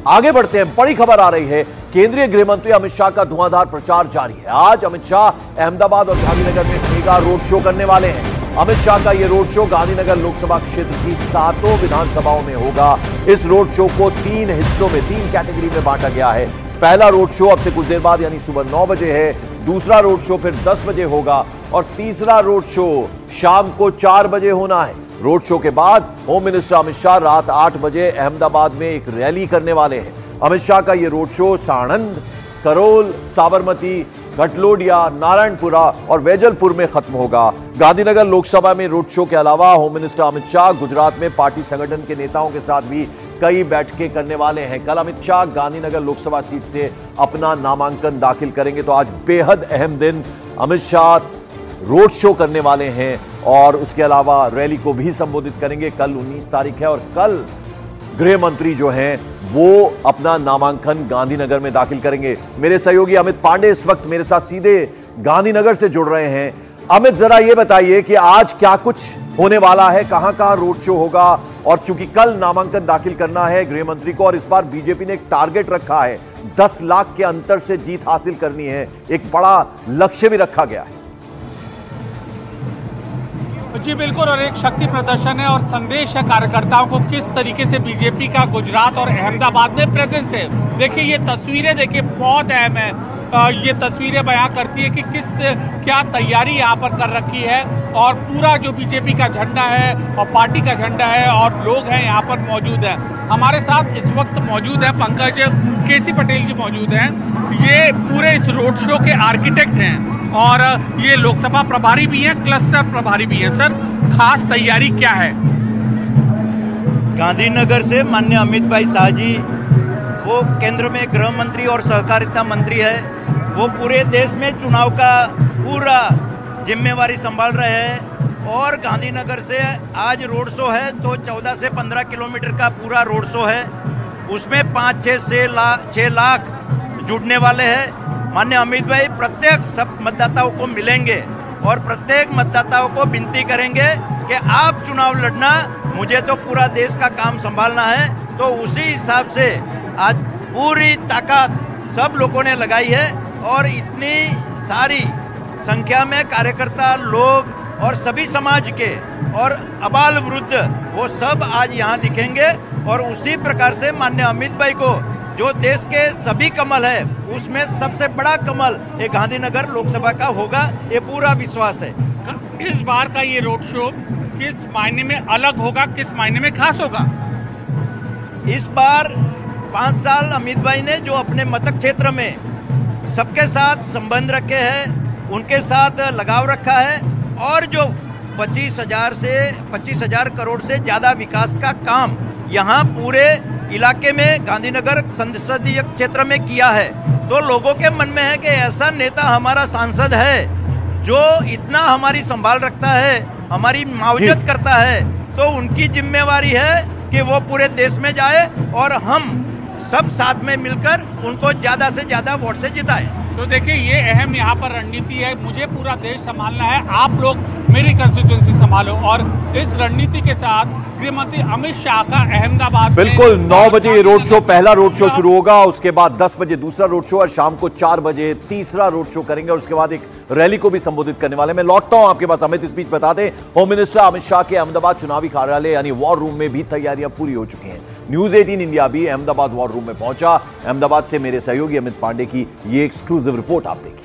आगे बढ़ते हैं, बड़ी खबर आ रही है। केंद्रीय गृह मंत्री अमित शाह का धुआंधार प्रचार जारी है। आज अमित शाह अहमदाबाद और गांधीनगर में मेगा रोड शो करने वाले हैं। अमित शाह का यह रोड शो गांधीनगर लोकसभा क्षेत्र की 7 विधानसभाओं में होगा। इस रोड शो को 3 हिस्सों में, 3 कैटेगरी में बांटा गया है। पहला रोड शो अब से कुछ देर बाद यानी सुबह 9 बजे है, दूसरा रोड शो फिर 10 बजे होगा और तीसरा रोड शो शाम को 4 बजे होना है। रोड शो के बाद होम मिनिस्टर अमित शाह रात 8 बजे अहमदाबाद में एक रैली करने वाले हैं। अमित शाह का यह रोड शो साणंद, करोल, साबरमती, घटलोडिया, नारायणपुरा और वेजलपुर में खत्म होगा। गांधीनगर लोकसभा में रोड शो के अलावा होम मिनिस्टर अमित शाह गुजरात में पार्टी संगठन के नेताओं के साथ भी कई बैठकें करने वाले हैं। कल अमित शाह गांधीनगर लोकसभा सीट से अपना नामांकन दाखिल करेंगे, तो आज बेहद अहम दिन। अमित शाह रोड शो करने वाले हैं और उसके अलावा रैली को भी संबोधित करेंगे। कल 19 तारीख है और कल गृह मंत्री जो हैं वो अपना नामांकन गांधीनगर में दाखिल करेंगे। मेरे सहयोगी अमित पांडे इस वक्त मेरे साथ सीधे गांधीनगर से जुड़ रहे हैं। अमित, जरा ये बताइए कि आज क्या कुछ होने वाला है, कहां कहां रोड शो होगा, और चूंकि कल नामांकन दाखिल करना है गृह मंत्री को और इस बार बीजेपी ने एक टारगेट रखा है, 10 लाख के अंतर से जीत हासिल करनी है, एक बड़ा लक्ष्य भी रखा गया है। जी बिल्कुल, और एक शक्ति प्रदर्शन है और संदेश है कार्यकर्ताओं को किस तरीके से बीजेपी का गुजरात और अहमदाबाद में प्रेजेंस है। देखिए ये तस्वीरें देखिए बहुत अहम है। ये तस्वीरें बयां करती है कि क्या तैयारी यहाँ पर कर रखी है और पूरा जो बीजेपी का झंडा है और पार्टी का झंडा है और लोग हैं यहाँ पर मौजूद है। हमारे साथ इस वक्त मौजूद है पंकज केसी पटेल जी मौजूद हैं। ये पूरे इस रोड शो के आर्किटेक्ट हैं और ये लोकसभा प्रभारी भी हैं, क्लस्टर प्रभारी भी हैं। सर, खास तैयारी क्या है? गांधीनगर से माननीय अमित भाई शाह जी, वो केंद्र में गृह मंत्री और सहकारिता मंत्री है, वो पूरे देश में चुनाव का पूरा जिम्मेवारी संभाल रहे हैं और गांधीनगर से आज रोड शो है तो 14 से 15 किलोमीटर का पूरा रोड शो है। उसमें 5-6 लाख जुड़ने वाले हैं। माननीय अमित भाई प्रत्येक सब मतदाताओं को मिलेंगे और प्रत्येक मतदाताओं को विनती करेंगे कि आप चुनाव लड़ना, मुझे तो पूरा देश का काम संभालना है। तो उसी हिसाब से आज पूरी ताकत सब लोगों ने लगाई है और इतनी सारी संख्या में कार्यकर्ता लोग और सभी समाज के और अबाल वृद्ध वो सब आज यहाँ दिखेंगे और उसी प्रकार से माननीय अमित भाई को जो देश के सभी कमल है उसमें सबसे बड़ा कमल ये गांधीनगर लोकसभा का होगा, ये पूरा विश्वास है। इस बार का ये रोड शो किस मायने में अलग होगा, किस मायने में खास होगा? इस बार 5 साल अमित भाई ने जो अपने मतक क्षेत्र में सबके साथ संबंध रखे हैं, उनके साथ लगाव रखा है और जो 25,000 करोड़ से ज़्यादा विकास का काम यहाँ पूरे इलाके में गांधीनगर संसदीय क्षेत्र में किया है, तो लोगों के मन में है कि ऐसा नेता हमारा सांसद है जो इतना हमारी संभाल रखता है, हमारी मुआवजत करता है, तो उनकी जिम्मेवारी है कि वो पूरे देश में जाए और हम सब साथ में मिलकर उनको ज़्यादा से ज़्यादा वोट से जिताएं। तो देखिए ये अहम यहाँ पर रणनीति है, मुझे पूरा देश संभालना है, आप लोग मेरी कंस्टिट्यूएंसी संभालो, और इस रणनीति के साथ गृह मंत्री अमित शाह का अहमदाबाद बिल्कुल 9 बजे रोड शो, पहला रोड शो शुरू होगा, उसके बाद 10 बजे दूसरा रोड शो और शाम को 4 बजे तीसरा रोड शो करेंगे और उसके बाद एक रैली को भी संबोधित करने वाले। मैं लौटता हूं आपके पास अमित। इस बीच बता दें, होम मिनिस्टर अमित शाह के अहमदाबाद चुनावी कार्यालय यानी वॉर रूम में भी तैयारियां पूरी हो चुकी हैं। न्यूज 18 इंडिया भी अहमदाबाद वॉर रूम में पहुंचा। अहमदाबाद से मेरे सहयोगी अमित पांडे की ये एक्सक्लूसिव रिपोर्ट आप देखिए।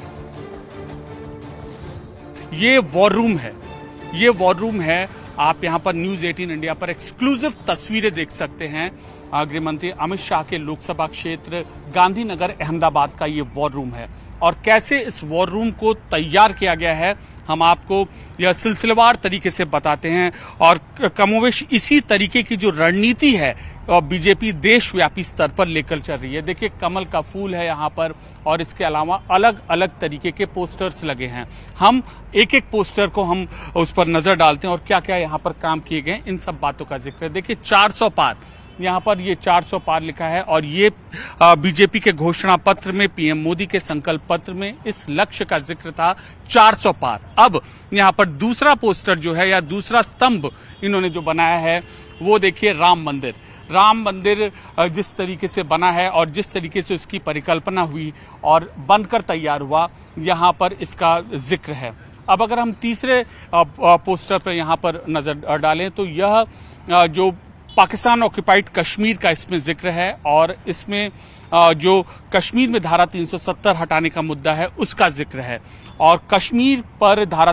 ये वॉर रूम है, ये वॉर रूम है। आप यहां पर न्यूज 18 इंडिया पर एक्सक्लूसिव तस्वीरें देख सकते हैं। गृह मंत्री अमित शाह के लोकसभा क्षेत्र गांधीनगर अहमदाबाद का ये वॉर रूम है और कैसे इस वॉर रूम को तैयार किया गया है हम आपको यह सिलसिलेवार तरीके से बताते हैं और कमोवेश इसी तरीके की जो रणनीति है और बीजेपी देशव्यापी स्तर पर लेकर चल रही है। देखिए कमल का फूल है यहाँ पर और इसके अलावा अलग अलग तरीके के पोस्टर्स लगे हैं। हम एक एक पोस्टर को हम उस पर नजर डालते हैं और क्या क्या यहाँ पर काम किए गए इन सब बातों का जिक्र है। देखिए 400 पार, यहाँ पर ये 400 पार लिखा है और ये बीजेपी के घोषणा पत्र में, पीएम मोदी के संकल्प पत्र में इस लक्ष्य का जिक्र था 400 पार। अब यहाँ पर दूसरा पोस्टर जो है या दूसरा स्तंभ इन्होंने जो बनाया है वो देखिए राम मंदिर। राम मंदिर जिस तरीके से बना है और जिस तरीके से उसकी परिकल्पना हुई और बनकर तैयार हुआ, यहाँ पर इसका जिक्र है। अब अगर हम तीसरे पोस्टर पर यहाँ पर नजर डालें तो यह जो पाकिस्तान ऑक्युपाइड कश्मीर का इसमें जिक्र है और इसमें जो कश्मीर में धारा 370 हटाने का मुद्दा है उसका जिक्र है और कश्मीर पर धारा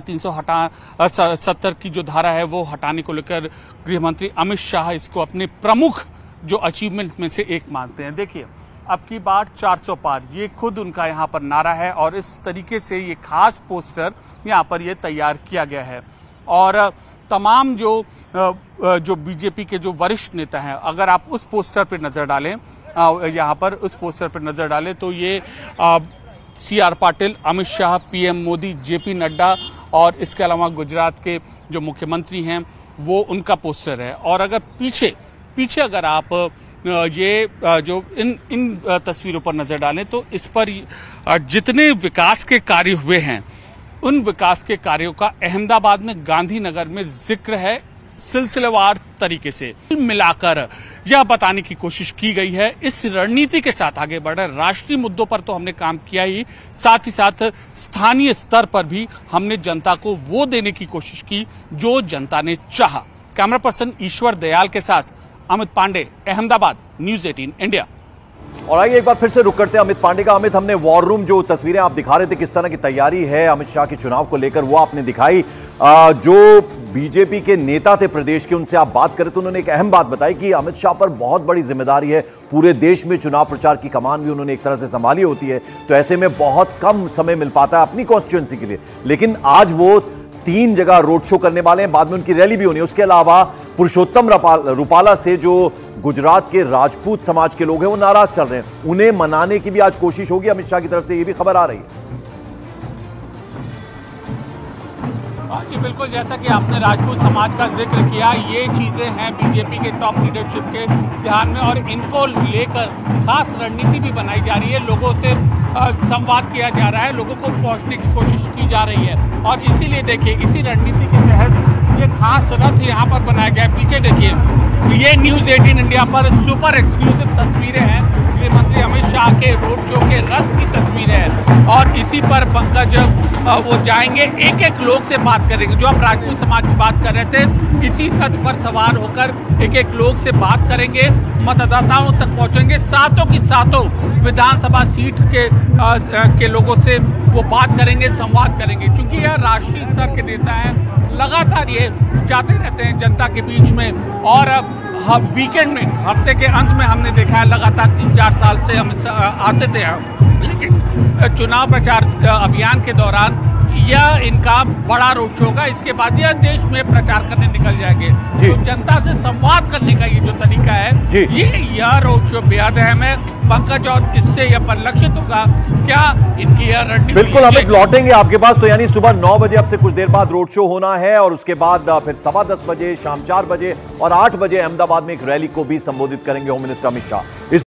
370 की जो धारा है वो हटाने को लेकर गृह मंत्री अमित शाह इसको अपने प्रमुख जो अचीवमेंट में से एक मानते हैं। देखिए, अब की बार 400 पार, ये खुद उनका यहाँ पर नारा है और इस तरीके से ये खास पोस्टर यहाँ पर ये तैयार किया गया है और तमाम जो बीजेपी के जो वरिष्ठ नेता हैं, अगर आप उस पोस्टर पर नजर डालें, यहाँ पर उस पोस्टर पर नजर डालें तो ये CR Patil, Amit Shah, PM Modi, JP Nadda और इसके अलावा गुजरात के जो मुख्यमंत्री हैं वो उनका पोस्टर है। और अगर पीछे अगर आप ये जो इन तस्वीरों पर नजर डालें तो इस पर जितने विकास के कार्य हुए हैं उन विकास के कार्यों का अहमदाबाद में गांधीनगर में जिक्र है सिलसिलेवार तरीके से मिलाकर यह बताने की कोशिश की गई है। इस रणनीति के साथ आगे बढ़ रहे राष्ट्रीय मुद्दों पर तो हमने काम किया ही, साथ ही साथ स्थानीय स्तर पर भी हमने जनता को वो देने की कोशिश की जो जनता ने चाहा। कैमरा पर्सन ईश्वर दयाल के साथ अमित पांडे, अहमदाबाद, न्यूज़ 18 इंडिया। और आइए एक बार फिर से रुक करते हैं अमित पांडे का। अमित, हमने वॉर रूम जो तस्वीरें आप दिखा रहे थे किस तरह की तैयारी है अमित शाह के चुनाव को लेकर, वो आपने दिखाई। जो बीजेपी के नेता थे प्रदेश के, उनसे आप बात करें तो उन्होंने एक अहम बात बताई कि अमित शाह पर बहुत बड़ी जिम्मेदारी है, पूरे देश में चुनाव प्रचार की कमान भी उन्होंने एक तरह से संभाली होती है, तो ऐसे में बहुत कम समय मिल पाता है अपनी कॉन्स्टिट्यूएंसी के लिए। लेकिन आज वो 3 जगह रोड शो करने वाले हैं, बाद में उनकी रैली भी होनी है। उसके अलावा पुरुषोत्तम रूपाला से जो गुजरात के राजपूत समाज के लोग हैं वो नाराज चल रहे हैं, उन्हें मनाने की भी आज कोशिश होगी अमित शाह की तरफ से, ये भी खबर आ रही है। जी बिल्कुल, जैसा कि आपने राजपूत समाज का जिक्र किया, ये चीजें हैं बीजेपी के टॉप लीडरशिप के ध्यान में और इनको लेकर खास रणनीति भी बनाई जा रही है, लोगों से संवाद किया जा रहा है, लोगों को पहुंचने की कोशिश की जा रही है। और इसीलिए देखिए, इसी रणनीति के तहत ये खास रथ यहाँ पर बनाया गया है। पीछे देखिए, ये न्यूज़ 18 इंडिया पर सुपर एक्सक्लूसिव तस्वीरें हैं, गृह मंत्री अमित शाह के रोड शो के रथ की तस्वीर है और इसी पर पंकज वो जाएंगे, एक एक लोग से बात करेंगे। जो आप राजपूत समाज की बात कर रहे थे, इसी रथ पर सवार होकर एक एक लोग से बात करेंगे, मतदाताओं तक पहुंचेंगे, सातों की सातों विधानसभा सीट के लोगों से वो बात करेंगे, संवाद करेंगे। क्योंकि यह राष्ट्रीय स्तर के नेता हैं, लगातार ये जाते रहते हैं जनता के बीच में और वीकेंड में, हफ्ते के अंत में हमने देखा है लगातार 3-4 साल से हम आते थे, लेकिन चुनाव प्रचार अभियान के दौरान यह इनका बड़ा रोड शो होगा। इसके बाद यह देश में प्रचार करने निकल जाएंगे। तो जनता से संवाद करने का ये जो तरीका है, यह रोड शो बेहद अहम है पंकज, और इससे यह परिलक्षित होगा क्या इनकी यह रणनीति। बिल्कुल अमित, लौटेंगे आपके पास। तो यानी सुबह 9 बजे अब से कुछ देर बाद रोड शो होना है और उसके बाद फिर 10:15 बजे, शाम 4 बजे और 8 बजे अहमदाबाद में एक रैली को भी संबोधित करेंगे होम मिनिस्टर अमित शाह। इस